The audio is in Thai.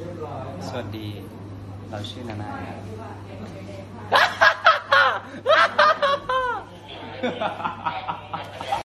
สวัสดีเราชื่อนานาครับ